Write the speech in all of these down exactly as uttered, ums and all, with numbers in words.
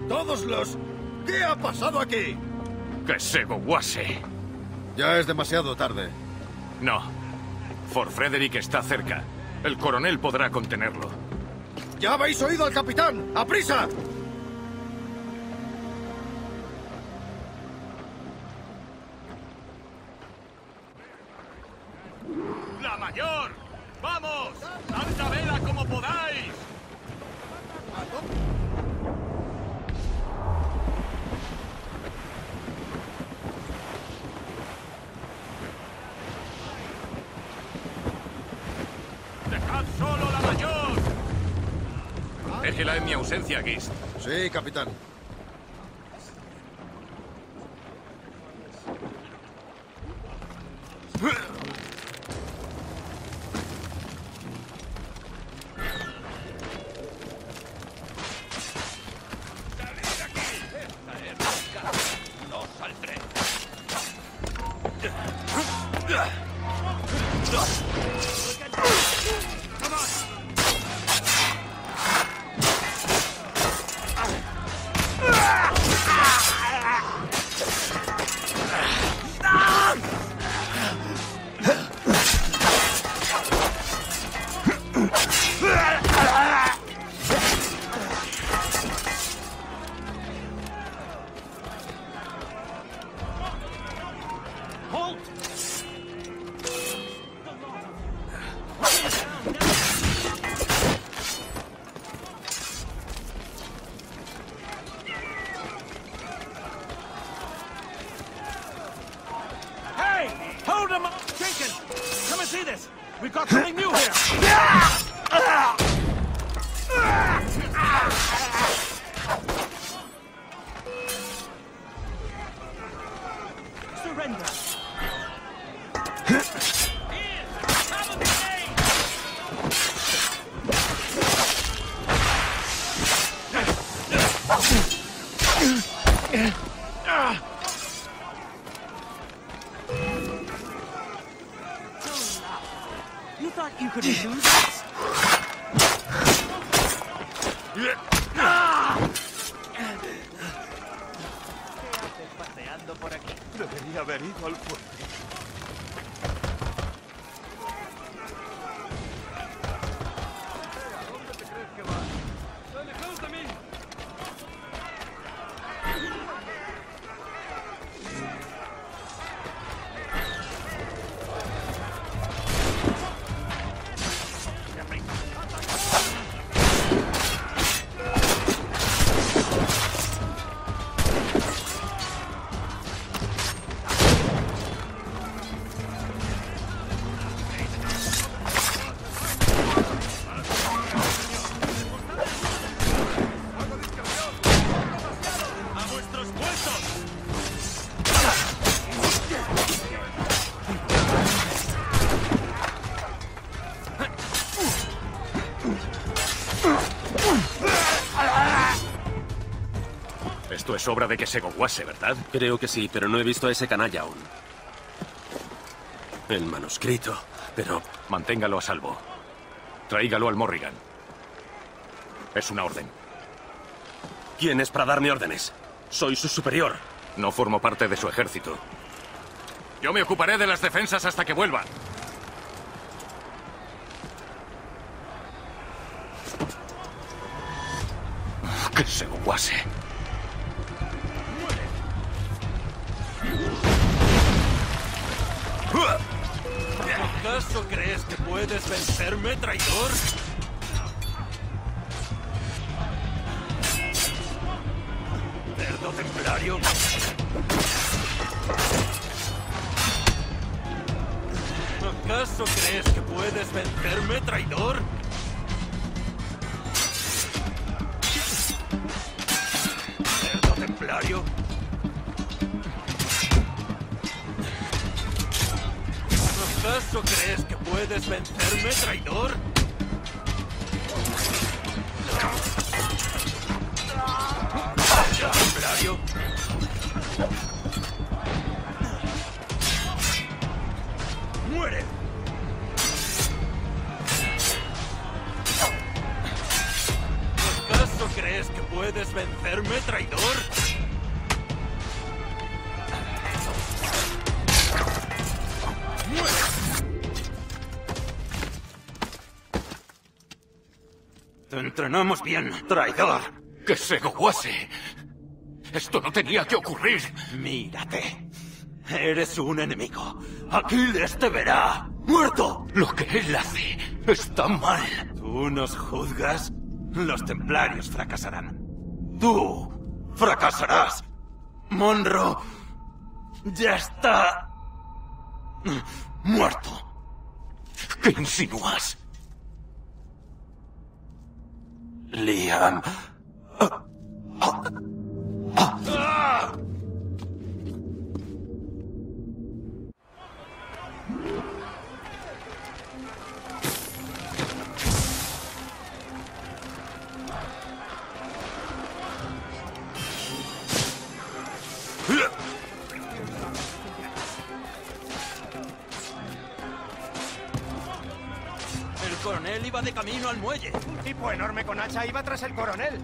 ¡Todos los... ¿Qué ha pasado aquí? ¡Que Segoguase! Ya es demasiado tarde. No. Fort Frederick está cerca. El coronel podrá contenerlo. ¡Ya habéis oído al capitán! ¡Aprisa! ¡La mayor! ¡Vamos! ¡Alta vela como podáis! ¡Dejad solo la mayor! Déjela en mi ausencia, Gist. Sí, capitán. Debería haber ido al fuerte. Esto es obra de que Segoguase, ¿verdad? Creo que sí, pero no he visto a ese canalla aún. El manuscrito, pero... Manténgalo a salvo. Tráigalo al Morrigan. Es una orden. ¿Quién es para darme órdenes? Soy su superior. No formo parte de su ejército. Yo me ocuparé de las defensas hasta que vuelva. ¡Que Segoguase! ¿Acaso crees que puedes vencerme, traidor? ¿Cerdo templario? ¿Acaso crees que puedes vencerme, traidor? ¿Cerdo templario? ¿Acaso crees que puedes vencerme, traidor? ¿Templario? ¡Muere! ¿Acaso crees que puedes vencerme, traidor? entrenamos bien, traidor. ¡Que se goguase! Esto no tenía que ocurrir. Mírate. Eres un enemigo. Aquiles te verá. ¡Muerto! Lo que él hace está mal. ¿Tú nos juzgas? Los templarios fracasarán. Tú fracasarás. Monro ya está muerto. ¿Qué insinúas? Liam. El coronel iba de camino al muelle. Un tipo enorme con hacha iba tras el coronel.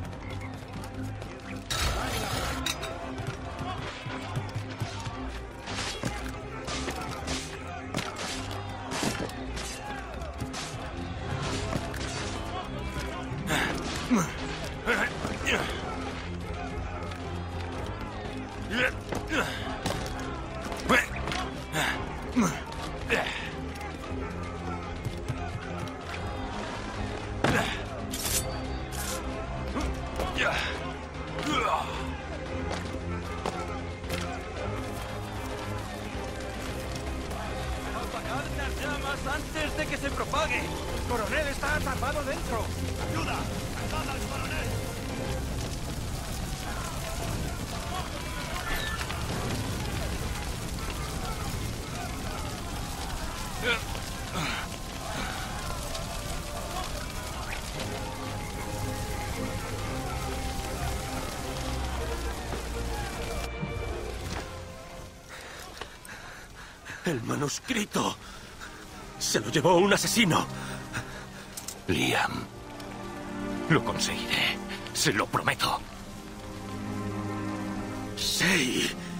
¡Apagad las llamas antes de que se propague! El coronel está atrapado dentro. ¡Ayuda! ¡Ayuda al coronel! El manuscrito. Se lo llevó un asesino. Liam. Lo conseguiré. Se lo prometo. Sí.